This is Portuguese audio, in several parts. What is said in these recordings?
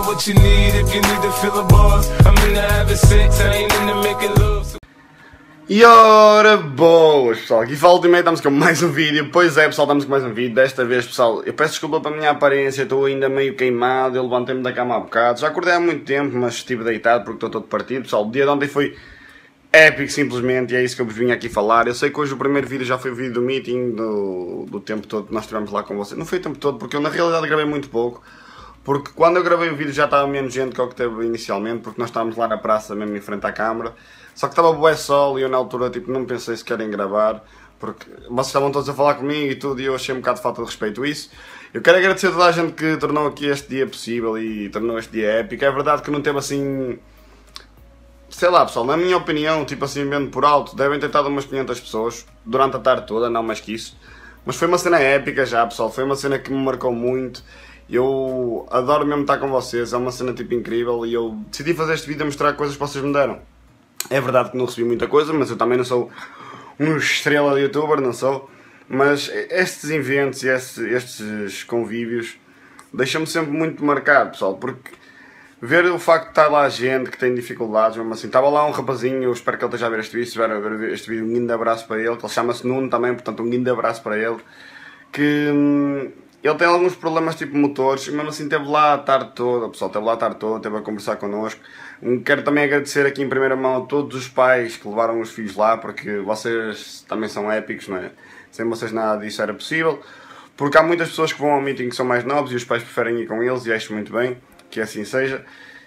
what you need if you need to feel a buzz. I'm into having sex, I ain't into making love. E ora boas pessoal, aqui fala Ultimate, estamos com mais um vídeo. Pois é pessoal, estamos com mais um vídeo. Desta vez pessoal, eu peço desculpa para a minha aparência, estou ainda meio queimado. Eu levantei-me da cama há bocado, já acordei há muito tempo, mas estive deitado porque estou todo partido pessoal. O dia de ontem foi épico simplesmente e é isso que eu vos vim aqui falar. Eu sei que hoje o primeiro vídeo já foi o vídeo do meeting, do tempo todo que nós estivemos lá com vocês. Não foi o tempo todo porque eu na realidade gravei muito pouco. Porque quando eu gravei o vídeo já estava menos gente que o que teve inicialmente, porque nós estávamos lá na praça mesmo em frente à câmara. Só que estava bué sol e eu na altura tipo, não pensei se querem gravar, porque vocês estavam todos a falar comigo e tudo e eu achei um bocado de falta de respeito a isso. Eu quero agradecer a toda a gente que tornou aqui este dia possível e tornou este dia épico. É verdade que não teve assim... Sei lá pessoal, na minha opinião, tipo assim, vendo por alto, devem ter estado umas 500 pessoas durante a tarde toda, não mais que isso. Mas foi uma cena épica já pessoal, foi uma cena que me marcou muito. Eu adoro mesmo estar com vocês, é uma cena tipo incrível e eu decidi fazer este vídeo a mostrar coisas que vocês me deram. É verdade que não recebi muita coisa, mas eu também não sou um estrela de youtuber, não sou. Mas estes eventos e estes convívios deixam-me sempre muito marcado, pessoal, porque ver o facto de estar lá gente que tem dificuldades, mesmo assim, estava lá um rapazinho, eu espero que ele esteja a ver este vídeo, se estiver a ver este vídeo, um grande abraço para ele, que ele chama-se Nuno também, portanto um grande abraço para ele, que... Ele tem alguns problemas tipo motores, mesmo assim esteve lá a tarde toda, pessoal, esteve lá a tarde toda, esteve a conversar connosco. Quero também agradecer aqui em primeira mão a todos os pais que levaram os filhos lá, porque vocês também são épicos, não é? Sem vocês nada disso era possível. Porque há muitas pessoas que vão ao meeting que são mais novos e os pais preferem ir com eles e acho muito bem que assim seja.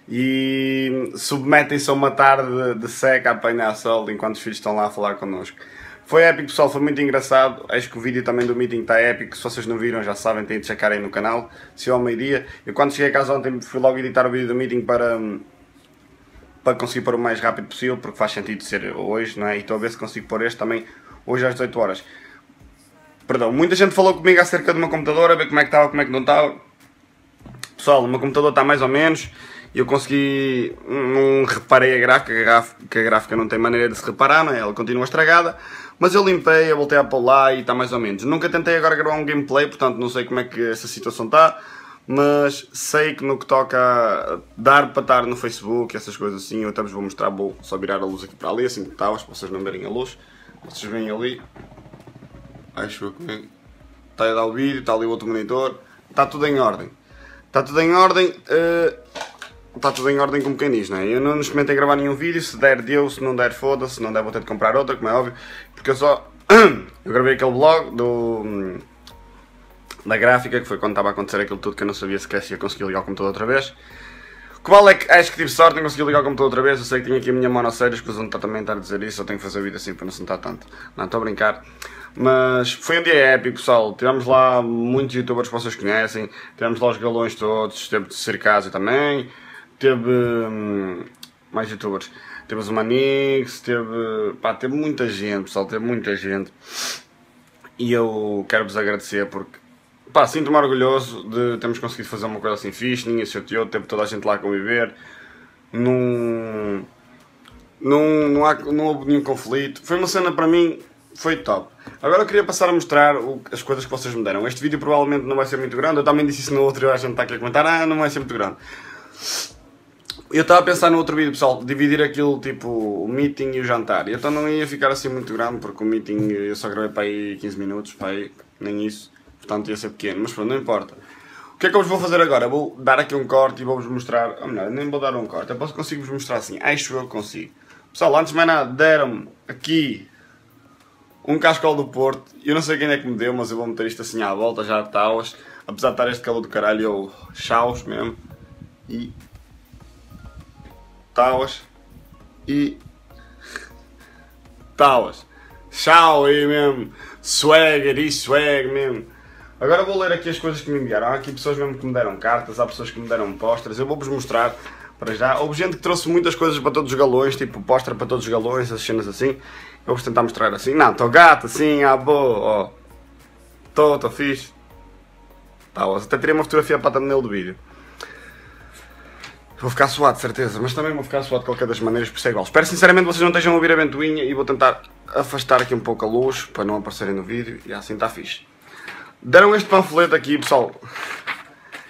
E submetem-se a uma tarde de seca a apanhar sol enquanto os filhos estão lá a falar connosco. Foi épico pessoal, foi muito engraçado, acho que o vídeo também do meeting está épico, se vocês não viram já sabem, têm de checar aí no canal, se ao meio-dia. Eu quando cheguei a casa ontem fui logo editar o vídeo do meeting para conseguir pôr o mais rápido possível, porque faz sentido ser hoje, não é? E estou a ver se consigo pôr este também hoje às 18 horas. Perdão, muita gente falou comigo acerca do meu computador, a ver como é que estava, como é que não estava. Pessoal, o meu computador está mais ou menos, eu consegui, não reparei a gráfica, que a gráfica não tem maneira de se reparar, não é? Ela continua estragada. Mas eu limpei, eu voltei a pôr lá e está mais ou menos. Nunca tentei agora gravar um gameplay, portanto não sei como é que essa situação está. Mas sei que no que toca a dar para estar no Facebook, essas coisas assim, eu até vos vou mostrar, vou só virar a luz aqui para ali, assim que está, para vocês não verem a luz. Vocês veem ali. Acho que está a dar o vídeo, está ali o outro monitor. Está tudo em ordem. Está tudo em ordem. Está tudo em ordem como quem diz, não é? Eu não experimentei gravar nenhum vídeo, se der deu, se não der foda-se, se não der vou ter de comprar outra, como é óbvio. Porque eu só... eu gravei aquele vlog da gráfica, que foi quando estava a acontecer aquilo tudo que eu não sabia sequer se ia conseguir ligar o computador outra vez. O que vale é que acho que tive sorte em conseguir ligar o computador outra vez, eu sei que tinha aqui a minha monoceira, escusa também estar a dizer isso, eu tenho que fazer o vídeo assim para não sentar tanto. Não, estou a brincar. Mas foi um dia épico pessoal, tivemos lá muitos youtubers que vocês conhecem, tivemos lá os galões todos, teve de Circásio também. Teve mais youtubers, teve os Manix, teve muita gente pessoal, teve muita gente. E eu quero-vos agradecer porque, pá, sinto-me orgulhoso de termos conseguido fazer uma coisa assim fixe, ninguém se chateou, teve toda a gente lá a conviver. Não houve nenhum conflito, foi uma cena para mim, foi top. Agora eu queria passar a mostrar as coisas que vocês me deram. Este vídeo provavelmente não vai ser muito grande, eu também disse isso no outro e a gente está aqui a comentar, não vai ser muito grande. Eu estava a pensar no outro vídeo, pessoal, dividir aquilo tipo o meeting e o jantar. E então não ia ficar assim muito grande, porque o meeting eu só gravei para aí 15 minutos, para aí, nem isso. Portanto ia ser pequeno, mas pronto, não importa. O que é que eu vos vou fazer agora? Eu vou dar aqui um corte e vou-vos mostrar... Ou melhor, nem vou dar um corte, eu consigo vos mostrar assim, acho eu que consigo. Pessoal, antes de mais nada, deram-me aqui um cascol do Porto. Eu não sei quem é que me deu, mas eu vou meter isto assim à volta, já de táuas. Apesar de estar este calor do caralho, eu chaus mesmo. E... táuas e táuas, tchau aí mesmo, swagger e swag mesmo. Agora vou ler aqui as coisas que me enviaram. Há aqui pessoas mesmo que me deram cartas, há pessoas que me deram posters, eu vou-vos mostrar para já. Houve gente que trouxe muitas coisas para todos os galões, tipo postra para todos os galões, as cenas assim. Eu vou-vos tentar mostrar assim, não, estou gato assim, boa, ó, estou fixe. Táuas, até tirei uma fotografia para a thumbnail do vídeo. Vou ficar suado, de certeza, mas também vou ficar suado de qualquer das maneiras, por isso é igual. Espero sinceramente que vocês não estejam a ouvir a ventoinha e vou tentar afastar aqui um pouco a luz para não aparecerem no vídeo e assim está fixe. Deram este panfleto aqui, pessoal,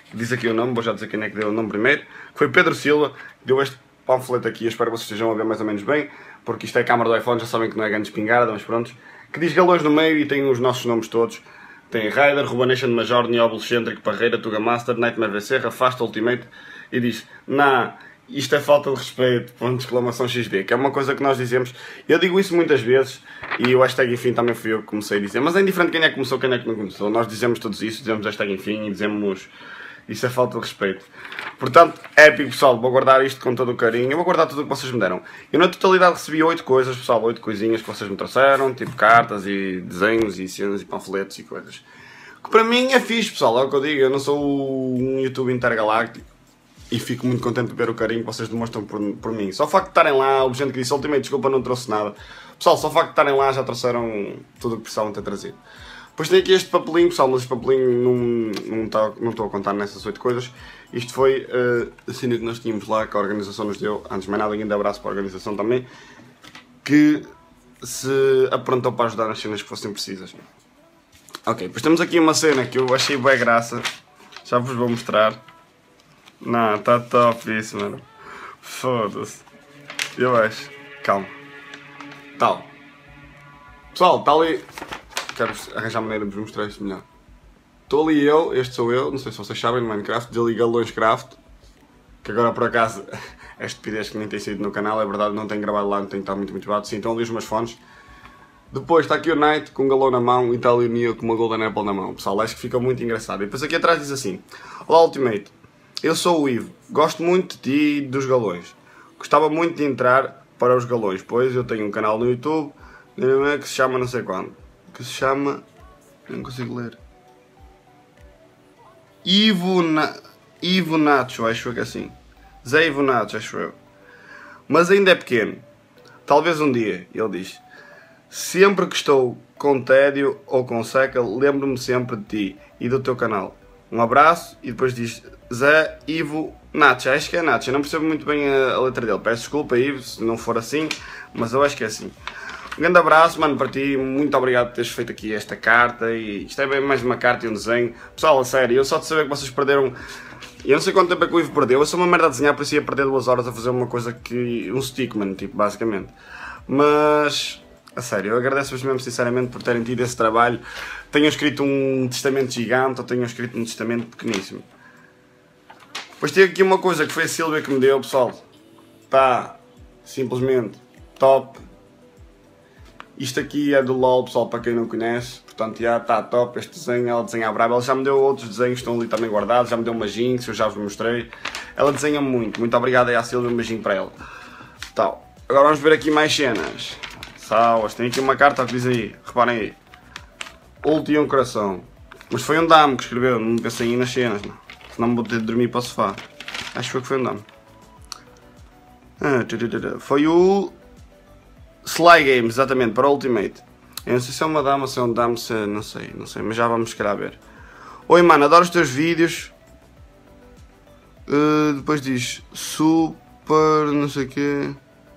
diz aqui o nome, vou já dizer quem é que deu o nome primeiro, que foi Pedro Silva, que deu este panfleto aqui, eu espero que vocês estejam a ver mais ou menos bem, porque isto é a câmara do iPhone, já sabem que não é grande espingarda, mas pronto, que diz galões no meio e tem os nossos nomes todos. Tem Raider, Rubanation Major, Nióbulo Centric, Parreira, Tuga Master, Nightmare VC, Rafasta, Ultimate, e diz, isto é falta de respeito, ponto de exclamação XD, que é uma coisa que nós dizemos, eu digo isso muitas vezes, e o hashtag enfim também fui eu que comecei a dizer, mas é indiferente quem é que começou, quem é que não começou, nós dizemos todos isso, dizemos hashtag enfim e dizemos, isso é falta de respeito. Portanto, épico pessoal, vou guardar isto com todo o carinho, eu vou guardar tudo o que vocês me deram. Eu na totalidade recebi 8 coisas, pessoal, 8 coisinhas que vocês me trouxeram, tipo cartas e desenhos e cenas e panfletos e coisas. Que para mim é fixe, pessoal, é o que eu digo, eu não sou um YouTube intergaláctico e fico muito contente de ver o carinho que vocês demonstram por mim. Só o facto de estarem lá, o gente que disse Ultimate, desculpa, não trouxe nada. Pessoal, só o facto de estarem lá já trouxeram tudo o que precisavam ter trazido. Depois tem aqui este papelinho, pessoal, mas este papelinho não estou a contar nessas 8 coisas. Isto foi a cena que nós tínhamos lá, que a organização nos deu. Antes de mais nada, ainda abraço para a organização também, que se aprontou para ajudar nas cenas que fossem precisas. Ok, depois temos aqui uma cena que eu achei bem graça, já vos vou mostrar. Não, está top isso, mano. Foda-se. Eu acho. Calma. Tal. Pessoal, está ali. Quero arranjar maneira de vos mostrar isto melhor. Estou ali eu, este sou eu, não sei se vocês sabem, no Minecraft, diz ali Galões Craft, que agora por acaso é estupidez que nem tem saído no canal, é verdade, não tenho gravado lá, não tenho estado muito motivado, sim, estão ali os meus fones. Depois está aqui o Knight com um galão na mão e está ali o Neo com uma Golden Apple na mão, pessoal, acho que fica muito engraçado. E depois aqui atrás diz assim, olá Ultimate, eu sou o Ivo, gosto muito de ti e dos galões, gostava muito de entrar para os galões, pois eu tenho um canal no YouTube que se chama não sei quando, que se chama, não consigo ler, Ivo Nacho, acho que é assim, Zé Ivo Nacho, acho eu, mas ainda é pequeno, talvez um dia, ele diz, sempre que estou com tédio ou com seca, lembro-me sempre de ti e do teu canal, um abraço, e depois diz Zé Ivo Nacho, acho que é Nacho, eu não percebo muito bem a letra dele, peço desculpa Ivo se não for assim, mas eu acho que é assim. Um grande abraço, mano, para ti, muito obrigado por teres feito aqui esta carta, e isto é bem mais uma carta e um desenho. Pessoal, a sério, eu só de saber que vocês perderam, eu não sei quanto tempo é que o Ivo perdeu, eu sou uma merda a desenhar, por isso ia perder 2 horas a fazer uma coisa que, um stickman, tipo, basicamente. Mas, a sério, eu agradeço-vos mesmo sinceramente por terem tido esse trabalho, tenham escrito um testamento gigante ou tenham escrito um testamento pequeníssimo. Depois tem aqui uma coisa que foi a Silvia que me deu, pessoal, está simplesmente top. Isto aqui é do LOL, pessoal, para quem não conhece, portanto já está top este desenho, ela desenha brava, ela já me deu outros desenhos que estão ali também guardados, já me deu uma Jinx, eu já vos mostrei, ela desenha muito obrigado aí à Silvia, um beijinho para ela. Tal. Agora vamos ver aqui mais cenas, salvas, tem aqui uma carta que diz aí, reparem aí, Ulti e um coração, mas foi um damo que escreveu, não pensei aí nas cenas, não. Senão me vou ter de dormir para o sofá, acho que foi um damo. Foi o Sly Games, exatamente, para o Ultimate. Eu não sei se é uma dama, se é um damo, se não sei, mas já vamos querer ver. Oi mano, adoro os teus vídeos. Depois diz super, não sei o quê.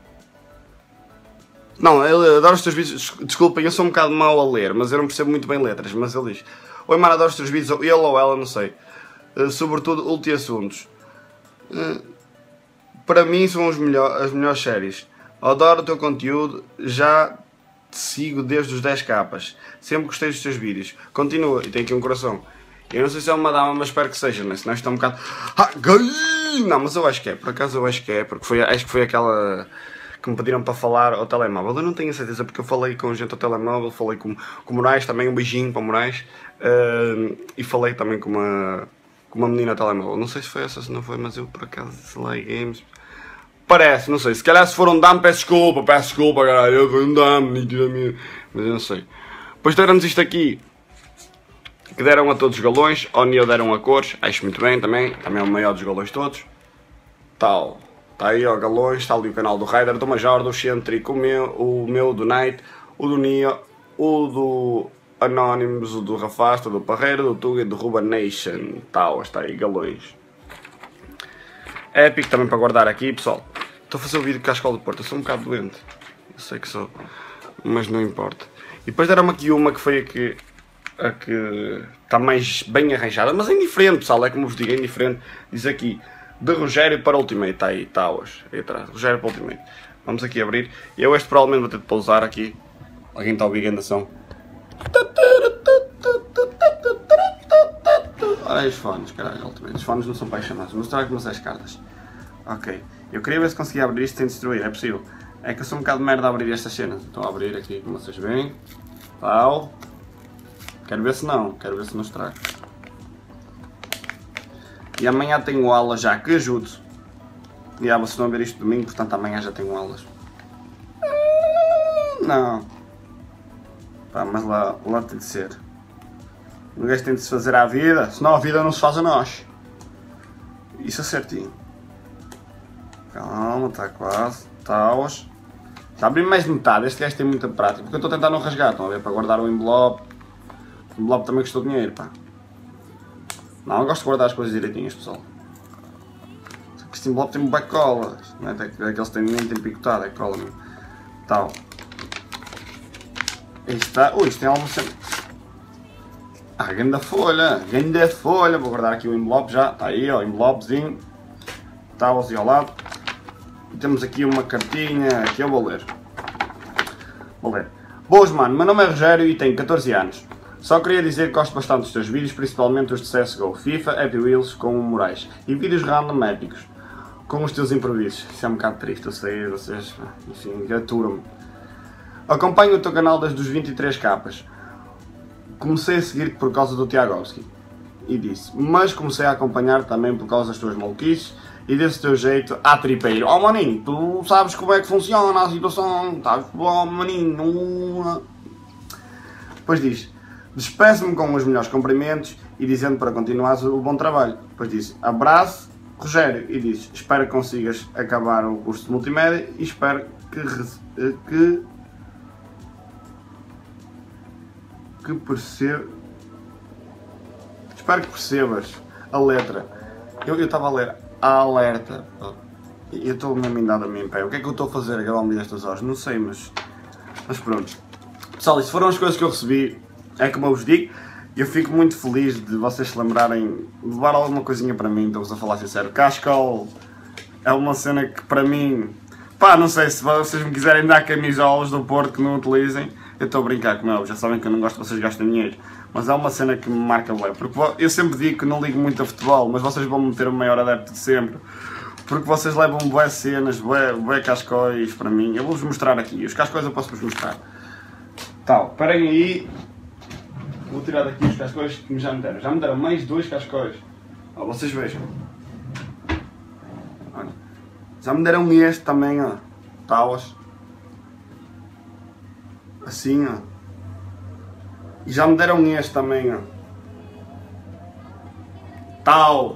Não, ele adora os teus vídeos, desculpem, eu sou um bocado mau a ler, mas eu não percebo muito bem letras, mas ele diz: oi mano, adoro os teus vídeos, ele ou ela, não sei. Sobretudo Ulti Assuntos. Para mim são as melhores séries. Adoro o teu conteúdo, já te sigo desde os 10 capas. Sempre gostei dos teus vídeos. Continua, e tem aqui um coração. Eu não sei se é uma dama, mas espero que seja, né? Senão está um bocado... Não, mas eu acho que é, por acaso eu acho que é, porque acho que foi aquela que me pediram para falar ao telemóvel. Eu não tenho a certeza, porque eu falei com gente ao telemóvel, falei com o Moraes, também um beijinho para o Moraes, e falei também com uma menina ao telemóvel. Não sei se foi essa, se não foi, mas eu por acaso, Sly Games... Parece, não sei, se calhar se for um damo peço desculpa, caralho, eu fui um damo, nitidamente, mas eu não sei. Depois deram-nos isto aqui, que deram a todos os galões, ao Neo deram a cores, acho muito bem também é o maior dos galões todos. Tal, está aí ó, galões, está ali o canal do Raider, do Major, do Centric, o meu do Knight, o do Neo, o do Anonymous, o do Rafasta, do Parreira, do Tuga e do Rubanation, tal, está aí galões. Épico também para guardar aqui, pessoal. Estou a fazer o vídeo com a Escola do Porto, eu sou um bocado doente. Eu sei que sou, mas não importa. E depois deram-me aqui uma que foi a que a que está mais bem arranjada, mas é indiferente, pessoal, é como vos digo, é indiferente. Diz aqui, de Rogério para Ultimate, está aí, está hoje, aí atrás, Rogério para Ultimate. Vamos aqui abrir, e eu este provavelmente vou ter de pousar aqui, alguém está a ouvir a ação. Olha os fones, caralho, Ultimate, os fones não são apaixonados, vou mostrar como são as cartas. Ok, eu queria ver se conseguia abrir isto sem destruir, é possível. É que eu sou um bocado de merda a abrir estas cenas, estou a abrir aqui, como vocês veem. Tal. Quero ver se não estrago. E amanhã tenho aula já, que ajudo. E vocês vão ver isto domingo, portanto amanhã já tenho aulas. Não. Pá, mas lá tem de ser. Um gajo tem de se fazer à vida, senão a vida não se faz a nós. Isso é certinho. Calma, está quase. Está hoje. Já abri mais de metade, este gajo tem muita prática, porque eu estou a tentar não rasgar, estão a ver, para guardar o envelope. O envelope também custou dinheiro, pá. Não, eu gosto de guardar as coisas direitinhas, pessoal. Este envelope tem bué colas, não é aqueles que nem tem picotado, é cola mesmo. Tal. Aí está, ui, isto tem algo sempre. Ah, grande folha, vou guardar aqui o envelope já, está aí, ó, envelopezinho. Está assim ao lado. E temos aqui uma cartinha que eu vou ler. Boas, mano, meu nome é Rogério e tenho 14 anos. Só queria dizer que gosto bastante dos teus vídeos, principalmente os de CSGO, FIFA, Happy Wheels com o Moraes e vídeos random épicos, com os teus improvisos. Isso é um bocado triste, eu sei, vocês, enfim, aturam-me. Acompanho o teu canal desde os 23 capas. Comecei a seguir-te por causa do Tiagovski. E disse, mas comecei a acompanhar também por causa das tuas maluquices e desse teu jeito tripeiro. Oh maninho, tu sabes como é que funciona a situação, estás bom maninho. Depois diz, despeço-me com os melhores cumprimentos e dizendo para continuares o bom trabalho. Depois diz, abraço Rogério e diz, espero que consigas acabar o curso de multimédia e espero que percebas a letra. Eu estava a ler a alerta. Eu estou mesmo indado a mim em pé. O que é que eu estou a fazer a gravar um vídeo estas horas? Não sei, mas pronto. Pessoal, isso foram as coisas que eu recebi. É como eu vos digo. Eu fico muito feliz de vocês se lembrarem de levar alguma coisinha para mim. Estou-vos a falar sincero. Cascol é uma cena que para mim... Pá, não sei se vocês me quiserem dar camisolas do Porto que não utilizem. Eu estou a brincar com eles. Já sabem que eu não gosto que vocês gastem dinheiro. Mas é uma cena que me marca bem. Porque eu sempre digo que não ligo muito a futebol. Mas vocês vão meter o maior adepto de sempre. Porque vocês levam bué cenas, bué cascóis para mim. Eu vou-vos mostrar aqui. Os cascóis eu posso-vos mostrar. Tal, esperem aí. Vou tirar daqui os cascóis que já me deram. Já me deram mais 2 cascóis. Ó, vocês vejam. Olha. Já me deram este também, ó. Talas. Assim, ó. E já me deram este também, ó. Tal.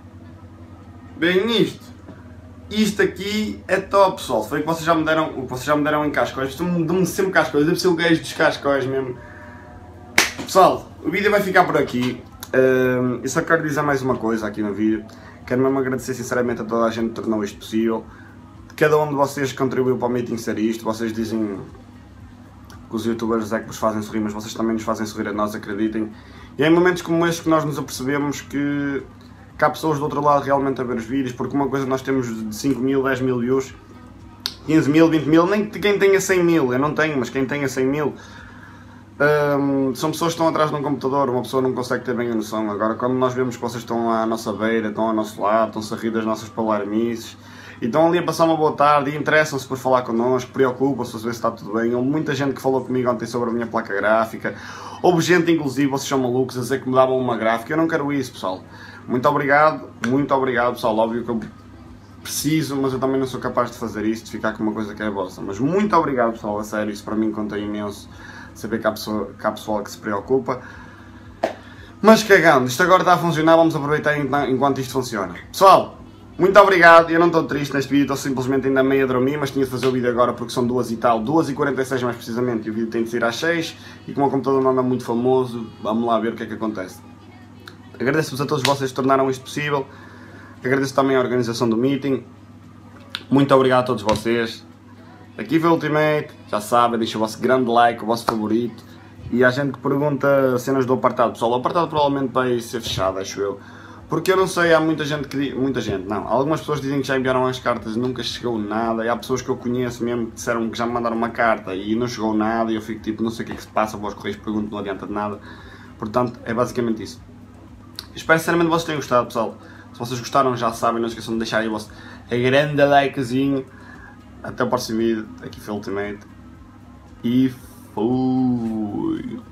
Bem isto. Isto aqui é top, pessoal. Foi o que vocês já me deram, em cascóis. Dão-me sempre cascóis. Deve ser o gajo dos cascóis mesmo. Pessoal, o vídeo vai ficar por aqui. Eu só quero dizer mais uma coisa aqui no vídeo. Quero mesmo agradecer sinceramente a toda a gente que tornou isto possível. Cada um de vocês contribuiu para o meeting ser isto. Vocês dizem que os youtubers é que vos fazem sorrir, mas vocês também nos fazem sorrir a nós, acreditem. E é em momentos como este que nós nos apercebemos que há pessoas do outro lado realmente a ver os vídeos, porque uma coisa nós temos de 5 mil, 10 mil views, 15 mil, 20 mil, nem quem tenha 100 mil, eu não tenho, mas quem tenha 100 mil, são pessoas que estão atrás de um computador, uma pessoa não consegue ter bem a noção. Agora, quando nós vemos que vocês estão à nossa beira, estão ao nosso lado, estão-se a rir das nossas palarmices, e estão ali a passar uma boa tarde e interessam-se por falar connosco, preocupam-se a ver se está tudo bem. Houve muita gente que falou comigo ontem sobre a minha placa gráfica, houve gente, inclusive, vocês são malucos, a dizer que me davam uma gráfica. Eu não quero isso, pessoal. Muito obrigado, pessoal. Óbvio que eu preciso, mas eu também não sou capaz de fazer isto, de ficar com uma coisa que é vossa. Mas muito obrigado, pessoal, a sério, isso para mim conta imenso, saber que há pessoal que se preocupa. Mas cagando, isto agora está a funcionar, vamos aproveitar enquanto isto funciona. Pessoal, muito obrigado, eu não estou triste neste vídeo, estou simplesmente ainda meio a dormir, mas tinha de fazer o vídeo agora porque são 2 e tal, 2h46 mais precisamente, e o vídeo tem de sair às 6, e como o computador não anda muito famoso, vamos lá ver o que é que acontece. Agradeço-vos a todos vocês que tornaram isto possível, agradeço também a organização do meeting, muito obrigado a todos vocês. Aqui foi o Ultimate, já sabem, deixem o vosso grande like, o vosso favorito, E há gente que pergunta cenas do apartado. Pessoal, o apartado provavelmente vai ser fechado, acho eu. Porque eu não sei, há muita gente que... Muita gente, não. Algumas pessoas dizem que já enviaram as cartas e nunca chegou nada. E há pessoas que eu conheço mesmo que disseram que já me mandaram uma carta e não chegou nada. E eu fico tipo, não sei o que é que se passa, vou aos correios, pergunto, não adianta de nada. Portanto, é basicamente isso. Espero sinceramente que vocês tenham gostado, pessoal. Se vocês gostaram, já sabem, não esqueçam de deixar aí o vosso grande likezinho. Até o próximo vídeo. Aqui foi o Ultimate. E fui!